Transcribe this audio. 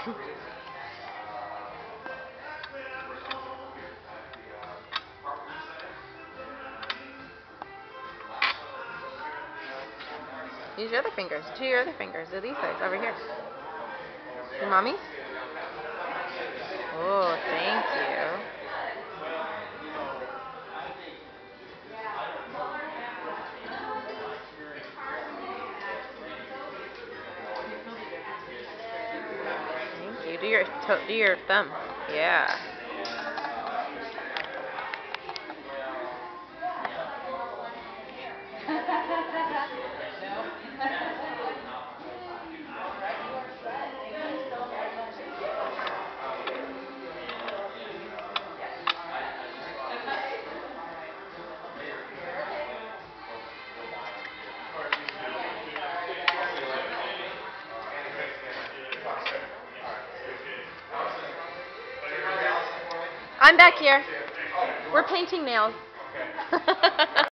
Use your other fingers. Do your other fingers. Do these sides over here. Your mommy's? Oh, thank you. Thank you. Do your thumb. Yeah. I'm back here. We're painting nails.